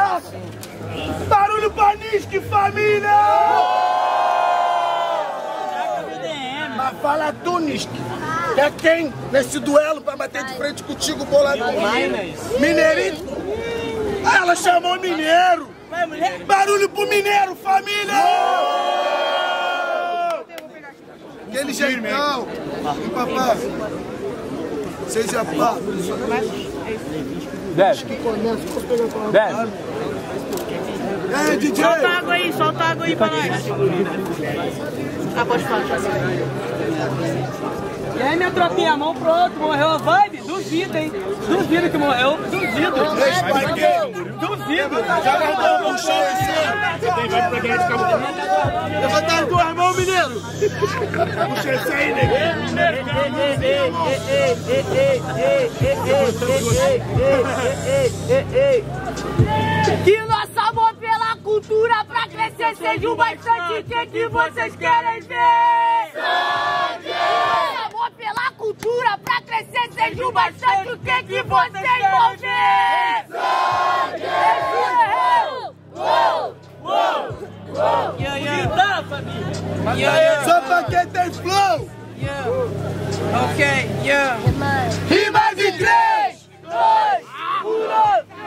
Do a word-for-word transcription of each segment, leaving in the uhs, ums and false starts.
Caraca! Barulho pra Nisk, família! Mas fala tu, Nisk. É quem nesse duelo pra bater de frente contigo, boladão? Mineirinho? Ela chamou Mineiro! Barulho pro Mineiro, família! Aquele jeitão! E papai? Seis é pá! Desce! Desce! É, D J! Solta água aí, solta água aí pra nós! Ah, pode falar. E aí, minha tropinha, mão pro outro, morreu a vibe? Duvido, hein? Duvido que morreu, duvido. Duvido. Já guardou no chão esse? Tem vai pra ganhar de cabo. Levanta as duas mãos, mineiro. Puxa esse aí, nego. Que nosso amor pela cultura pra crescer seja o bastante. O que, que vocês querem ver? Sangue! Nosso amor pela cultura pra crescer seja o bastante. O que, que vocês vão ver? Sangue! Uou! Uou! Uou! Yeah, yeah. família! Yeah, yeah. Só pra quem tem flow! Yeah. Ok, yeah! Rima de três! Dois! Um!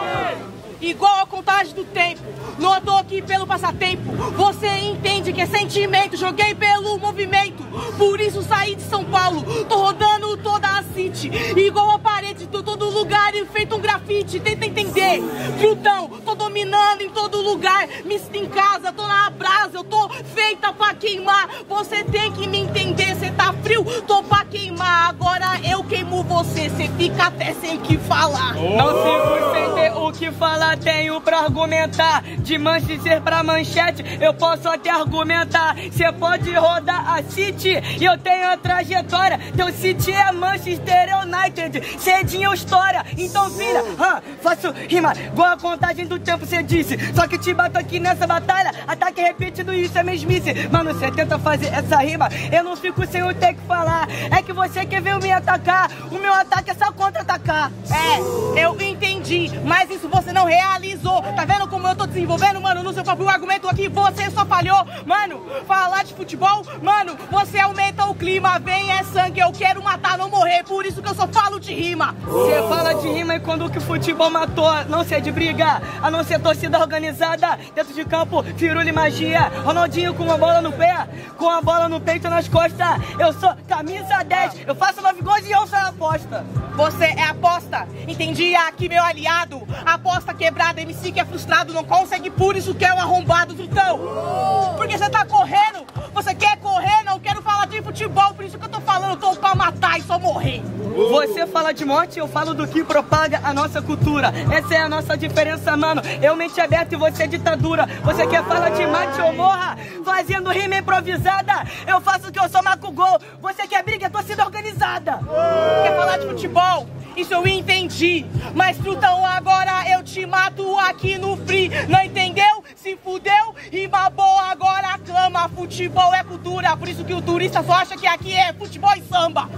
Igual a contagem do tempo, não tô aqui pelo passatempo. Você entende que é sentimento, joguei pelo movimento. Por isso saí de São Paulo, tô rodando toda a city. Igual a parede, tô todo lugar e feito um grafite. Tenta entender, trutão, tô dominando em todo lugar. Me sinto em casa, tô na brasa, eu tô feita pra queimar. Você tem que me entender, cê tá frio, tô pra queimar. Agora eu queimo você, cê fica até sem o que falar. Oh. Não fico sem ter o que falar, tenho pra argumentar. De Manchester pra Manchete, eu posso até argumentar. Cê pode rodar a City e eu tenho a trajetória. Teu City é Manchester United, cedinho história. Então filha, hum, faço rima igual a contagem do tempo, cê disse. Só que te bato aqui nessa batalha, ataque repetido, isso é mesmice. Mano, cê tenta fazer essa rima, eu não fico sem o ter que falar. É que você quer ver eu me atacar, o meu ataque é só contra-atacar. É, eu entendi, mas isso você não realizou. Tá vendo como eu tô desenvolvendo, mano? No seu próprio argumento aqui você só falhou. Mano, falar de futebol, mano, você aumenta o clima. Vem, é sangue, eu quero matar, não morrer. Por isso que eu só falo de rima. Você fala de rima e quando que o futebol matou, não ser de briga, a não ser torcida organizada. Dentro de campo, firula e magia. Ronaldinho com a bola no pé, com a bola no peito e nas costas. Eu sou camisa dez, eu faço nove gols e eu sou a aposta. Você é aposta, entendi aqui meu aliado. Aposta quebrada, M C que é frustrado, não consegue, por isso que é um arrombado, trutão. Porque você tá correndo, você quer correr, não quero falar de futebol, por isso que eu tô falando, eu tô pra matar e só morrer. Você fala de morte, eu falo do que propaga a nossa cultura. Essa é a nossa diferença, mano. Eu mente aberta e você é ditadura. Você quer falar de mate ou morra, fazendo rima improvisada. Eu faço o que eu sou, marco gol. Você quer briga, torcida organizada. Quer falar de futebol? Isso eu entendi, mas trutão, agora eu te mato aqui no free, não entendeu? Se fudeu, rima boa, agora aclama. Futebol é cultura, por isso que o turista só acha que aqui é futebol e samba.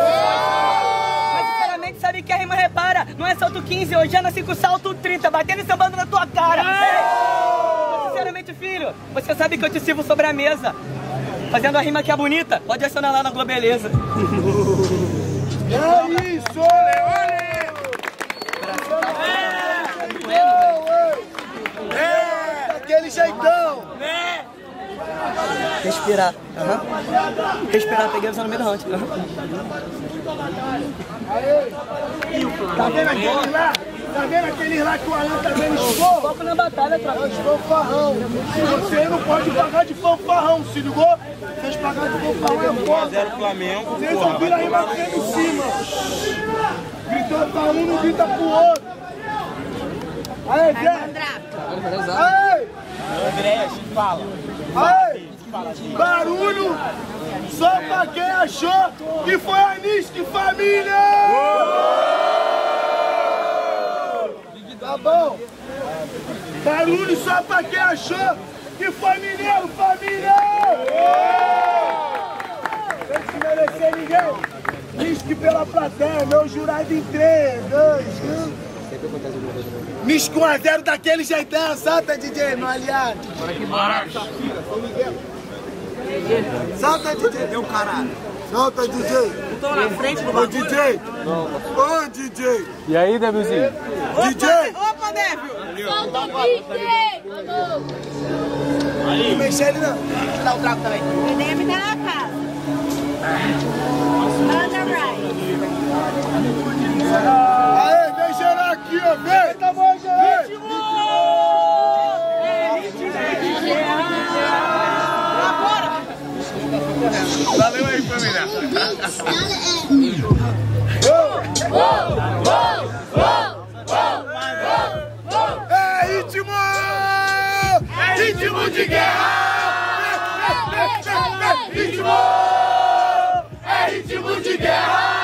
Mas sinceramente sabe que a rima repara, não é salto quinze, hoje já nasci com salto trinta, batendo e sambando na tua cara. Mas, sinceramente filho, você sabe que eu te sirvo sobre a mesa, fazendo a rima que é bonita, pode acionar lá na Globeleza. É isso! É! É! Daquele jeitão! Respirar. Uhum. Respirar, peguei a no meio do round. Uhum. Tá vendo aquele lá? Tá vendo aquele lá que o Alan tá vendo expor? Foco na batalha, tropa. Fanfarrão. Você não pode pagar de fanfarrão, se ligou? Vocês pagar de fanfarrão é foda. zero Flamengo. Vocês ouviram a rima em cima. Gritou pra um, não grita pro outro. Aí, Zé. Aí. André, fala. Aí. Barulho só pra quem achou que foi a Nisk, família! Tá bom? Barulho só pra quem achou que foi mineiro, família! Sem desmerecer ninguém. Nisk pela plateia, meu jurado em três, dois, um. Nisco um a zero daquele jeitão, solta D J, no aliado. Solta D J, deu caralho. Solta D J. Tô na frente do bagulho. Ô D J. Ô D J. E aí, Devilzinho? D J. Opa, Devil. Solta o D J. Não mexe ele não. Dá o trago também. O Devil tá na casa. Manda right. Aê, vem gerar aqui, ó. Vem. Tá bom, gerar. Valeu aí, família. É ritmo! É ritmo de guerra! É ritmo! É ritmo de guerra!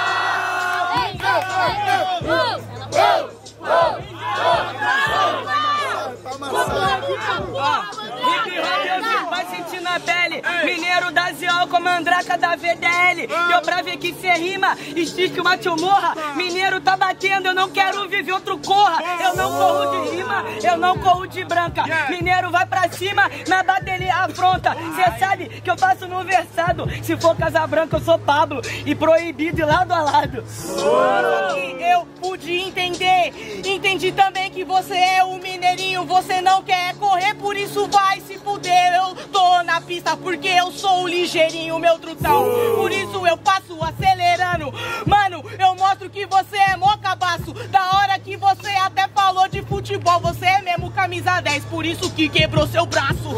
Hip hop vai sentir na pele. Mineiro da Ziol com mandraca da V D L. Deu pra ver que cê rima, estique uma tio morra. Mineiro tá batendo, eu não quero viver outro corra. Eu não corro de rima, eu não corro de branca. Mineiro vai pra cima, na bateria afronta. Cê sabe que eu faço no versado. Se for Casa Branca eu sou Pablo e proibido de lado a lado. Só que eu pude entender. Entendi também que você é um mineirinho. Você não quer correr, por isso vai se fuder. Eu tô na pista porque eu sou ligeirinho, meu trutão. Por isso eu passo acelerando. Mano, eu mostro que você é mó cabaço. Da hora que você até falou de futebol, você é mesmo camisa dez, por isso que quebrou seu braço.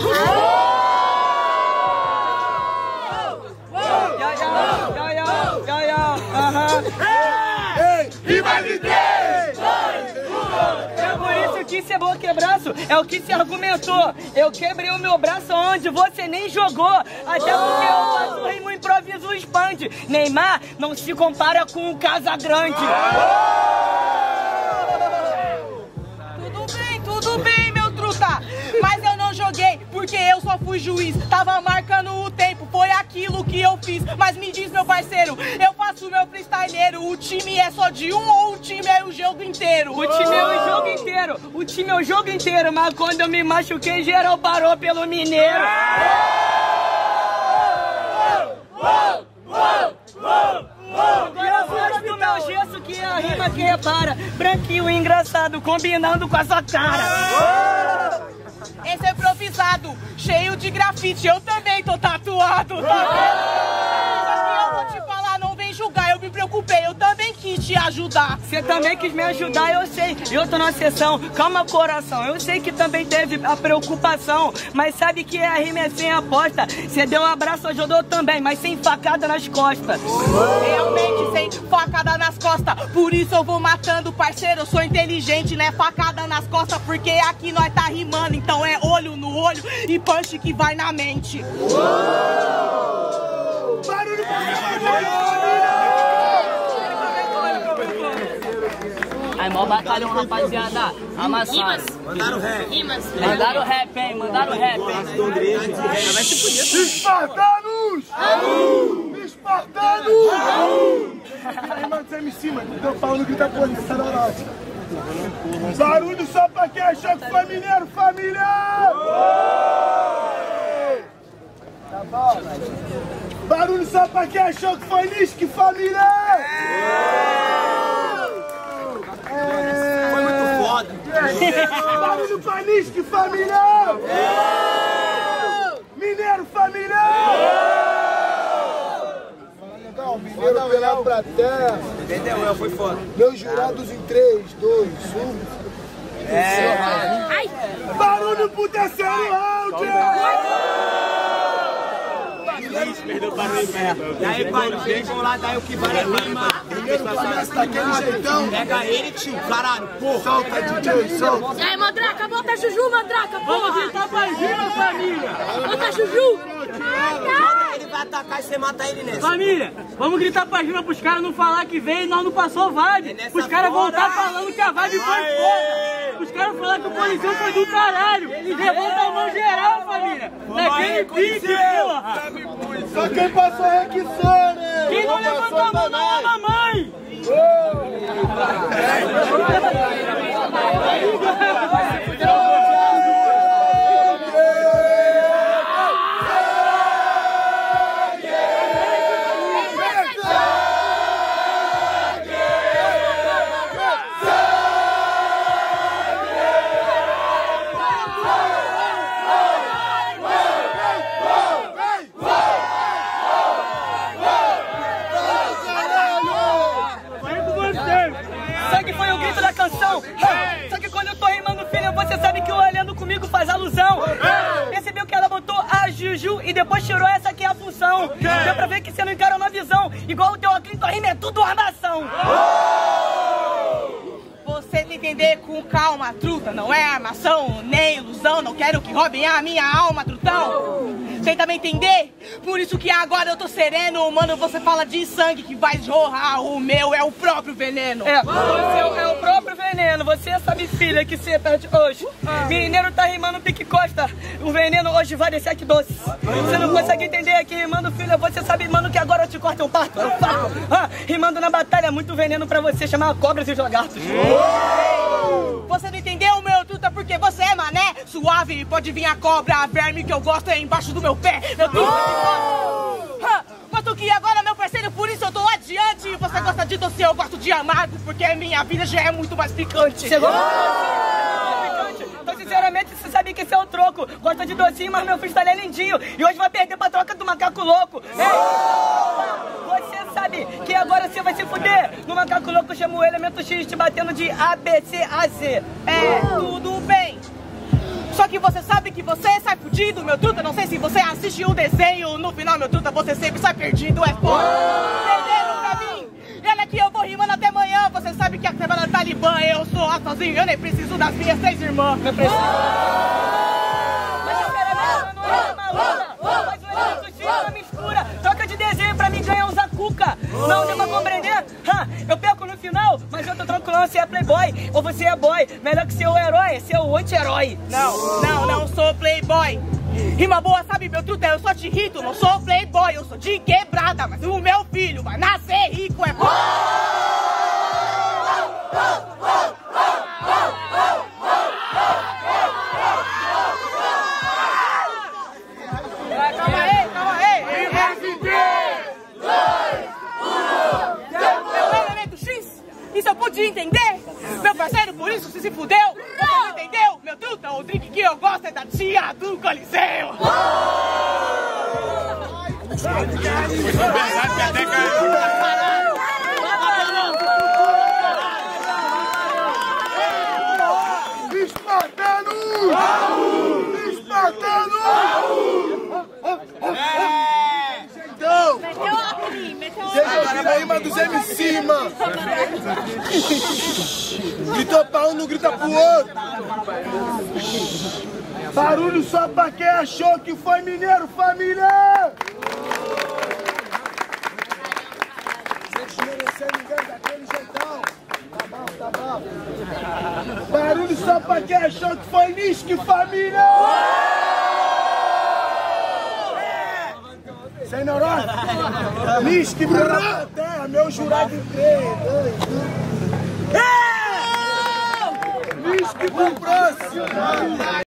É por isso que cê é quebraço, é o que se argumentou. Eu quebrei o meu braço onde você nem jogou. Até porque eu faço rimo, improviso, expande. Neymar não se compara com o Casagrande. Tudo bem, tudo bem, meu truta. Mas eu não joguei porque eu só fui juiz. Tava marcando o tempo, foi aquilo que eu fiz. Mas me diz, meu parceiro, eu faço meu freestyleiro. O time é só de um ou o time é o jogo inteiro? O time é o jogo inteiro, o time é o jogo inteiro. Mas quando eu me machuquei, geral parou pelo Mineiro. Agora fora do meu gesso que é a rima que repara. Branquinho engraçado, combinando com a sua cara. Esse é improvisado, cheio de grafite, eu também tô tatuado, tá vendo? Só que eu vou te falar, não vem julgar, eu me preocupei, eu também quis te ajudar. Você também quis me ajudar, eu sei, eu tô na sessão, calma coração, eu sei que também teve a preocupação, mas sabe que a rima é sem aposta. Você deu um abraço, ajudou também, mas sem facada nas costas. Realmente sem facada nas costas, por isso eu vou matando, parceiro, eu sou inteligente, né? Facada nas costas, porque aqui nós tá rimando, então é olho no olho e punch que vai na mente. Barulho Aí, mó batalhão, rapaziada. Amassado. Mandaram rap. Rimas. Mandaram rap, hein? Mandaram rap, hein? Espartanos! Espartanos! Aí, mano, você é M C, mano. Teu pau não grita porra, essa neurótica. Barulho só pra quem achou que foi mineiro, família! Tá bom, barulho só pra quem achou que foi Nisque, família! Foi muito foda. Barulho pra Nisque, família! Mineiro, família! Legal, mineiro pelado pra terra. Entendeu? Foi foda. Meus jurados em três, dois, um. É. Ai. Barulho pro terceiro round! Perdeu o barulho perto. Daí, pai, vem lá, daí o que vale a rima. Primeiro começa daquele jeitão. Pega ele, tio, caralho, porra. Solta, D J, solta. E aí, Mandraca, bota Juju, Mandraca, porra! Vamos gritar pra rima, família! Bota Juju! Ele vai atacar e você mata ele nessa. Família, vamos gritar pra rima pros caras não falar que veio e nós não passou vibe. É Os caras hora. voltar falando que a vibe foi foda. Os caras falaram que o policial foi do caralho. Levanta a mão geral, família. Naquele pique, porra. Só quem passou é que sou, né? Quem não levantou a mão não é a mamãe. Sangue foi o grito da canção. Só que quando eu tô rimando, filha, você sabe que o olhando comigo faz alusão. Percebeu que ela botou a Juju e depois tirou essa que é a função. Deu pra ver que você não encarou na visão. Igual o teu óculos, tua rima é tudo armação. Você me entender com calma, truta, não é armação, nem ilusão. Não quero que roubem a minha alma, trutão. Tenta me entender, por isso que agora eu tô sereno. Mano, você fala de sangue que vai jorrar, o meu é o próprio veneno. É, o seu é o próprio veneno. Você sabe, filha, que você perde hoje. Mineiro tá rimando pique costa, o veneno hoje vai descer aqui doce. Você não consegue entender aqui rimando, filha, você sabe, mano, que agora eu te corto, eu parto, eu fato. Ah, rimando na batalha, muito veneno pra você chamar cobras e lagartos. Você não entendeu, meu truta, porque você é mané. Suave, pode vir a cobra, a verme que eu gosto é embaixo do meu pé. Meu truta de ah, mas tu que agora, meu parceiro, por isso eu tô adiante. Você gosta de doce, eu gosto de amargo, porque minha vida já é muito mais picante. Chegou? Então, sinceramente, você sabe que esse é o troco. Gosta de docinho, mas meu freestyle é lindinho. E hoje vai perder pra troca do macaco louco. Ei, você sabe que agora você vai se fuder. No macaco louco eu chamo o elemento X te batendo de A, B, C, A, Z. É, tudo bem. Só que você sabe que você sai fudido, meu truta. Não sei se você assiste o desenho. No final, meu truta, você sempre sai perdido. É foda. Entenderam pra mim? E olha que eu vou rimando até amanhã. Você sabe que a trabalha talibã, eu sou lá sozinho. Eu nem preciso das minhas três irmãs. Não preciso. Mas sinceramente, não é uma luta. Mas o elemento X é uma mistura. Troca de desenho pra mim ganhar usar cuca. Não deu pra compreender? Ha, eu perco no final, mas eu tô tranquilão, você é playboy ou você é boy. Melhor que ser o herói, ser o anti-herói. Não, não, não sou playboy. Rima boa, sabe, meu truta, eu só te irrito. Não sou playboy, eu sou de quebrada. Mas o meu filho vai nascer rico, é bom. Calma aí, calma aí. Isso eu pude entender, meu parceiro, por isso você se fudeu. Você não entendeu, meu truta, o drink que eu gosto é da tia do Coliseu. Espartano! Espartano! Então, Meteu a cri, meteu a deixa eu tirar a rima dos M C, mano. Gritou pra um, não grita pro outro. Barulho só pra quem achou que foi mineiro, família! Sem desmerecer ninguém daquele jeitão. Tá bom, tá bom. Barulho só pra quem achou que foi Nisque, família! Sem neurose? Nisque, meu terra, meu jurado em três, dois, um. Nisque pro próximo!